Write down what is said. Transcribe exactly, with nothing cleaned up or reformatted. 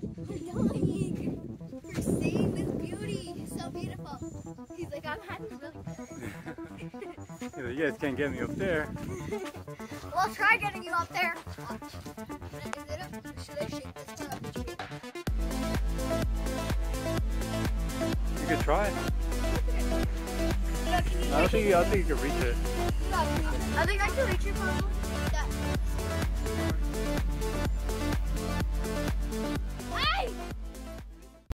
We're dying. We're seeing this beauty. It's so beautiful. He's like, I'm happy, really. You guys can't get me up there. Well, I'll try getting you up there. Watch. Is it up? Should I shake this to up the tree? You could try. No, can you I don't think you, I don't think you can reach it. I think I can reach it probably.